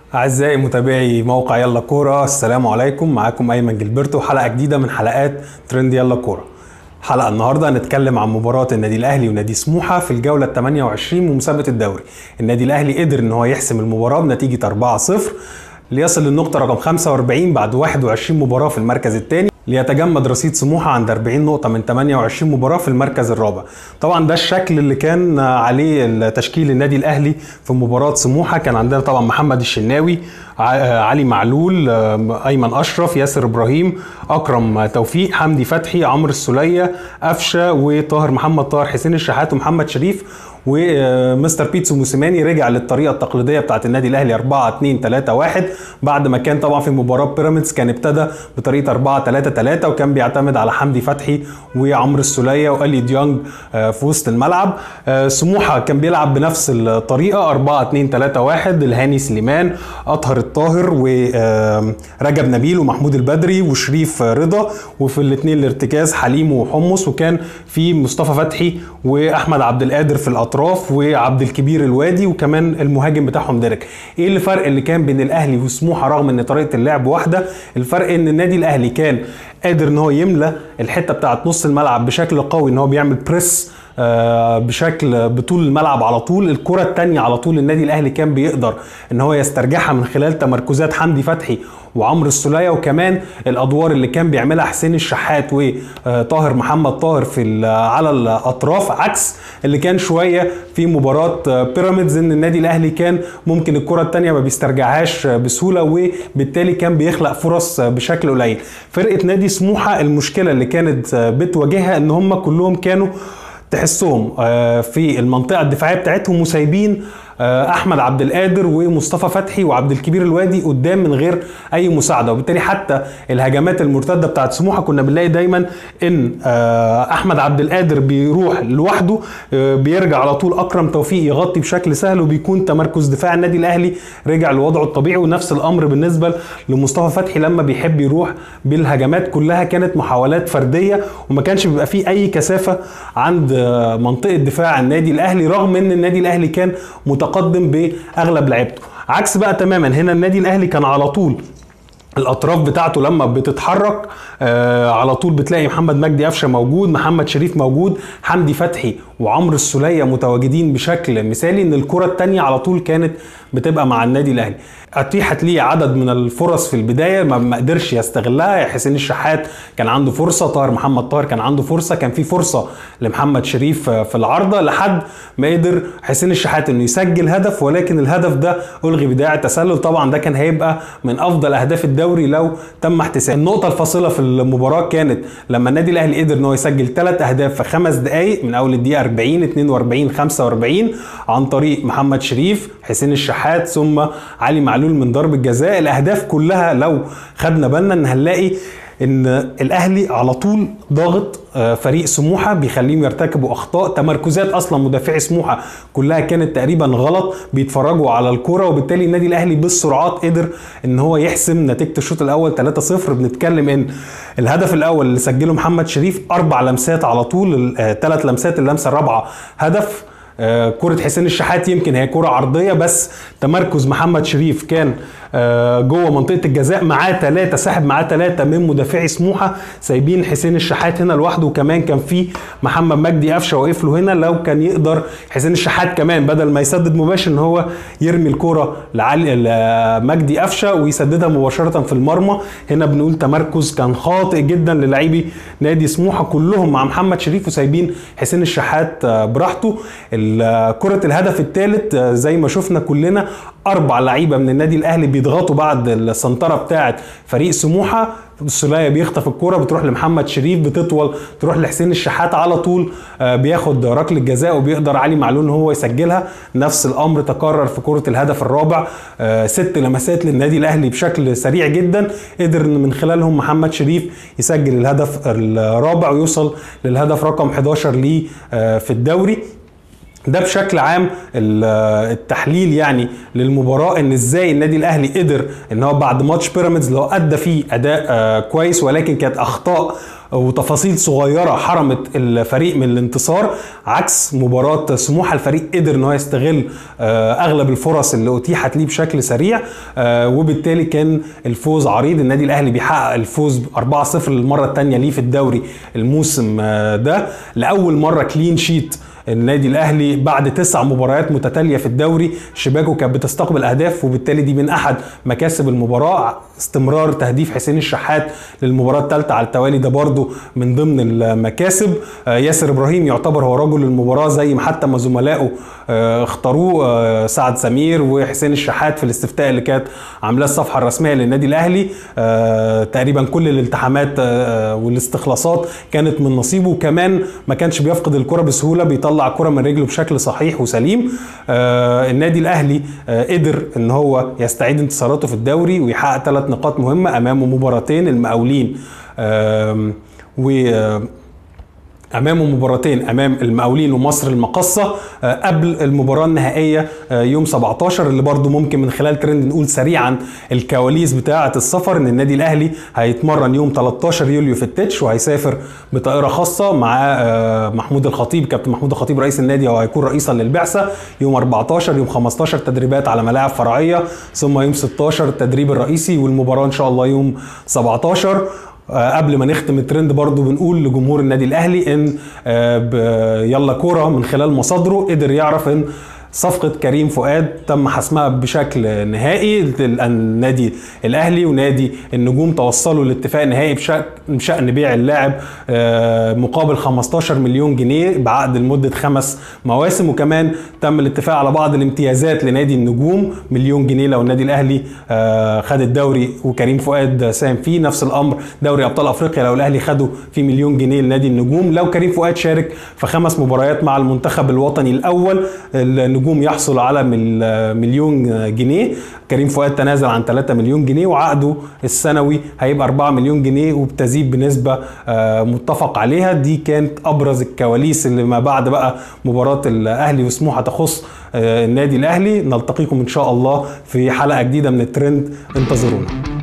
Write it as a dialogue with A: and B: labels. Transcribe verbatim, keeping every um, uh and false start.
A: أعزائي متابعي موقع يلا كورة، السلام عليكم. معاكم أيمن جilberto، حلقة جديدة من حلقات ترند يلا كورة. حلقة النهاردة هنتكلم عن مباراة النادي الأهلي ونادي سموحة في الجولة الثامنة والعشرين من مسابقة الدوري. النادي الأهلي قدر إن هو يحسم المباراة بنتيجة أربعة صفر ليصل للنقطة رقم خمسة وأربعين بعد واحد وعشرين مباراة في المركز الثاني، ليتجمد رصيد سموحة عند أربعين نقطة من ثمانية وعشرين مباراة في المركز الرابع. طبعا ده الشكل اللي كان عليه تشكيل النادي الأهلي في مباراة سموحة. كان عندنا طبعا محمد الشناوي، علي معلول، أيمن أشرف، ياسر إبراهيم، أكرم توفيق، حمدي فتحي، عمرو السولية، أفشة، وطاهر محمد طاهر، حسين الشحات، ومحمد شريف. ومستر بيتسو موسيماني رجع للطريقه التقليديه بتاعه النادي الاهلي أربعة اتنين تلاتة واحد، بعد ما كان طبعا في مباراه بيراميدز كان ابتدى بطريقه أربعة تلاتة تلاتة وكان بيعتمد على حمدي فتحي وعمرو السولية والي ديانج في وسط الملعب. سموحه كان بيلعب بنفس الطريقه أربعة اتنين تلاتة واحد، الهاني سليمان، اطهر الطاهر، ورجب نبيل، ومحمود البدري، وشريف رضا، وفي الاثنين الارتكاز حليم وحمص، وكان في مصطفى فتحي واحمد عبد القادر في الاطراف، وعبد الكبير الوادي، وكمان المهاجم بتاعهم ديريك. ايه الفرق اللي كان بين الاهلي وسموحه رغم ان طريقه اللعب واحده؟ الفرق ان النادي الاهلي كان قادر ان هو يملى الحته بتاعه نص الملعب بشكل قوي، ان هو بيعمل بريس بشكل بطول الملعب على طول. الكره الثانيه على طول النادي الاهلي كان بيقدر ان هو يسترجعها من خلال تمركزات حمدي فتحي وعمرو السولية، وكمان الادوار اللي كان بيعملها حسين الشحات وطاهر محمد طاهر في على الاطراف، عكس اللي كان شويه في مباراه بيراميدز ان النادي الاهلي كان ممكن الكره الثانيه ما بيسترجعهاش بسهوله، وبالتالي كان بيخلق فرص بشكل قليل. فرقه نادي سموحه المشكله اللي كانت بتواجهها ان هم كلهم كانوا تحسهم في المنطقه الدفاعيه بتاعتهم وسايبين احمد عبد القادر ومصطفى فتحي وعبد الكبير الوادي قدام من غير اي مساعده، وبالتالي حتى الهجمات المرتده بتاعت سموحه كنا بنلاقي دايما ان احمد عبد القادر بيروح لوحده، بيرجع على طول اكرم توفيق يغطي بشكل سهل، وبيكون تمركز دفاع النادي الاهلي رجع لوضعه الطبيعي. ونفس الامر بالنسبه لمصطفى فتحي لما بيحب يروح بالهجمات كلها كانت محاولات فرديه، وما كانش بيبقى فيه اي كثافه عند منطقه دفاع النادي الاهلي، رغم ان النادي الاهلي كان متقدم باغلب لعيبته. عكس بقى تماما هنا النادي الاهلي كان على طول الاطراف بتاعته لما بتتحرك آه على طول بتلاقي محمد مجدي قفشه موجود، محمد شريف موجود، حمدي فتحي وعمرو السولية متواجدين بشكل مثالي. ان الكره الثانيه على طول كانت بتبقى مع النادي الاهلي. اتيحت ليه عدد من الفرص في البدايه ما قدرش يستغلها. حسين الشحات كان عنده فرصه، طاهر محمد طاهر كان عنده فرصه، كان في فرصه لمحمد شريف في العارضه، لحد ما قدر حسين الشحات انه يسجل هدف، ولكن الهدف ده الغي بداعي التسلل. طبعا ده كان هيبقى من افضل اهداف الدوري لو تم احتسابه. النقطه الفاصله في المباراه كانت لما النادي الاهلي قدر ان هو يسجل ثلاث اهداف في خمس دقائق، من اول الدقيقه أربعين، اتنين وأربعين، خمسة وأربعين، عن طريق محمد شريف، حسين الشحات، ثم علي معلول من ضربه جزاء. الاهداف كلها لو خدنا بالنا ان هنلاقي ان الاهلي على طول ضاغط فريق سموحه، بيخليهم يرتكبوا اخطاء. تمركزات اصلا مدافعي سموحه كلها كانت تقريبا غلط، بيتفرجوا على الكوره، وبالتالي النادي الاهلي بالسرعات قدر ان هو يحسم نتيجه الشوط الاول ثلاثة صفر. بنتكلم ان الهدف الاول اللي سجله محمد شريف اربع لمسات على طول، ثلاث لمسات، اللمسه الرابعه هدف. كرة حسين الشحات يمكن هي كرة عرضية، بس تمركز محمد شريف كان جوه منطقة الجزاء، معاه ثلاثة، ساحب معاه ثلاثة من مدافعي سموحة، سايبين حسين الشحات هنا لوحده. وكمان كان في محمد مجدي قفشه واقف له هنا، لو كان يقدر حسين الشحات كمان بدل ما يسدد مباشر ان هو يرمي الكرة لعلي لمجدي قفشه ويسددها مباشرة في المرمى. هنا بنقول تمركز كان خاطئ جدا للاعبي نادي سموحة كلهم مع محمد شريف، وسايبين حسين الشحات براحته. كرة الهدف الثالث زي ما شفنا كلنا اربع لعيبه من النادي الاهلي بيضغطوا بعد السنتره بتاعه فريق سموحه. السولية بيخطف الكرة بتروح لمحمد شريف، بتطول تروح لحسين الشحات، على طول بياخد ركله جزاء وبيقدر علي معلول ان هو يسجلها. نفس الامر تكرر في كرة الهدف الرابع، ست لمسات للنادي الاهلي بشكل سريع جدا، قدر ان من خلالهم محمد شريف يسجل الهدف الرابع ويوصل للهدف رقم حداشر ليه في الدوري. ده بشكل عام التحليل يعني للمباراه، ان ازاي النادي الاهلي قدر ان هو بعد ماتش بيراميدز اللي هو ادى فيه اداء كويس، ولكن كانت اخطاء وتفاصيل صغيره حرمت الفريق من الانتصار. عكس مباراه سموحه، الفريق قدر ان هو يستغل اغلب الفرص اللي اتيحت ليه بشكل سريع، وبالتالي كان الفوز عريض. النادي الاهلي بيحقق الفوز أربعة صفر للمره الثانيه ليه في الدوري الموسم ده، لاول مره كلين شيت النادي الاهلي بعد تسع مباريات متتاليه في الدوري. شباكه كانت بتستقبل اهداف، وبالتالي دي من احد مكاسب المباراه. استمرار تهديف حسين الشحات للمباراه الثالثه على التوالي ده برضو من ضمن المكاسب. ياسر ابراهيم يعتبر هو رجل المباراه زي ما حتى ما زملائه اختاروه، سعد سمير وحسين الشحات في الاستفتاء اللي كانت عاملاه الصفحه الرسميه للنادي الاهلي. تقريبا كل الالتحامات والاستخلاصات كانت من نصيبه، وكمان ما كانش بيفقد الكره بسهوله، بيطلع الكره من رجله بشكل صحيح وسليم. النادي الاهلي قدر ان هو يستعيد انتصاراته في الدوري ويحقق ثلاث نقاط مهمه امامه مباراتين المقاولين و امامه مباراتين امام المقاولين ومصر المقصه قبل المباراه النهائيه يوم سبعتاشر، اللي برضو ممكن من خلال ترند نقول سريعا الكواليس بتاعه السفر. ان النادي الاهلي هيتمرن يوم تلتاشر يوليو في التتش، وهيسافر بطائره خاصه مع محمود الخطيب، كابتن محمود الخطيب رئيس النادي، وهيكون رئيسا للبعثه. يوم أربعتاشر يوم خمستاشر تدريبات على ملاعب فرعيه، ثم يوم ستاشر التدريب الرئيسي، والمباراه ان شاء الله يوم سبعتاشر. قبل ما نختم الترند برضو بنقول لجمهور النادي الاهلي ان يلا كوره من خلال مصادره قدر يعرف ان صفقة كريم فؤاد تم حسمها بشكل نهائي. النادي الاهلي ونادي النجوم توصلوا لاتفاق نهائي بشأن بيع اللاعب مقابل خمستاشر مليون جنيه بعقد لمدة خمس مواسم، وكمان تم الاتفاق على بعض الامتيازات لنادي النجوم مليون جنيه لو النادي الاهلي خد الدوري وكريم فؤاد ساهم فيه. نفس الامر دوري ابطال افريقيا لو الاهلي خده في مليون جنيه لنادي النجوم. لو كريم فؤاد شارك في خمس مباريات مع المنتخب الوطني الاول، النجوم يحصل على مليون جنيه. كريم فؤاد تنازل عن ثلاثة مليون جنيه، وعقده السنوي هيبقى أربعة مليون جنيه وبتزيد بنسبة متفق عليها. دي كانت أبرز الكواليس اللي ما بعد بقى مباراة الأهلي وسموحة تخص النادي الأهلي. نلتقيكم إن شاء الله في حلقة جديدة من الترند، انتظرونا.